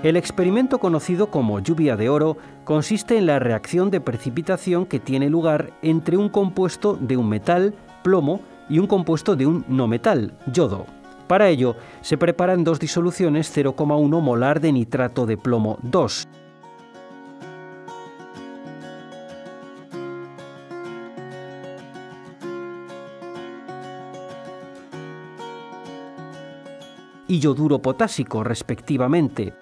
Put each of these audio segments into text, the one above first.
El experimento conocido como lluvia de oro consiste en la reacción de precipitación que tiene lugar entre un compuesto de un metal, plomo, y un compuesto de un no metal, yodo. Para ello, se preparan dos disoluciones 0,1 molar de nitrato de plomo 2. Y yoduro potásico, respectivamente.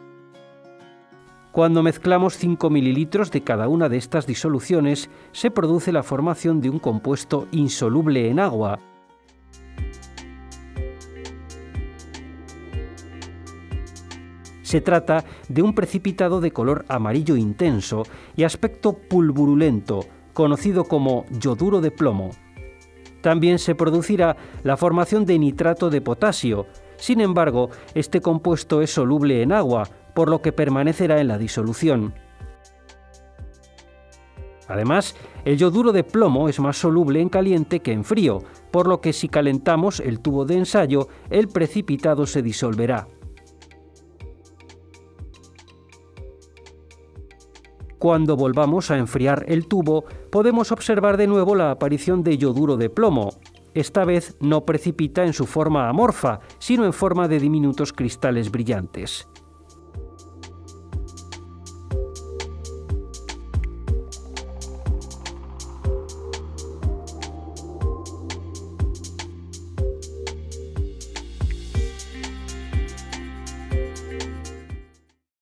Cuando mezclamos 5 mililitros de cada una de estas disoluciones, se produce la formación de un compuesto insoluble en agua. Se trata de un precipitado de color amarillo intenso y aspecto pulvurulento, conocido como yoduro de plomo. También se producirá la formación de nitrato de potasio. Sin embargo, este compuesto es soluble en agua, por lo que permanecerá en la disolución. Además, el yoduro de plomo es más soluble en caliente que en frío, por lo que si calentamos el tubo de ensayo, el precipitado se disolverá. Cuando volvamos a enfriar el tubo, podemos observar de nuevo la aparición de yoduro de plomo. Esta vez no precipita en su forma amorfa, sino en forma de diminutos cristales brillantes.